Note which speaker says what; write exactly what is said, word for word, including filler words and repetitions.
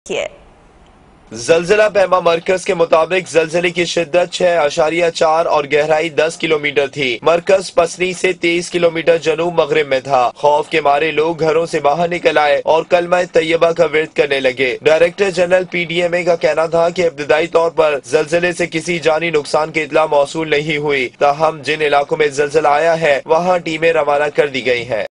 Speaker 1: किए।
Speaker 2: जलजिला पैमा मरकज के मुताबिक जलजिले की शिद्दत छह आशारिया चार और गहराई दस किलोमीटर थी। मरकज पसनी से तेईस किलोमीटर जनूब मगरिब में था। खौफ के मारे लोग घरों से बाहर निकल आए और कलमा तैयबा का विर्द करने लगे। Director general P D M A का कहना था कि इब्तदाई तौर पर जलजिले से किसी जानी नुकसान की इतला मौसूल नहीं हुई, ताहम जिन इलाकों में जलजिला आया है वहाँ टीमें रवाना कर दी गई हैं।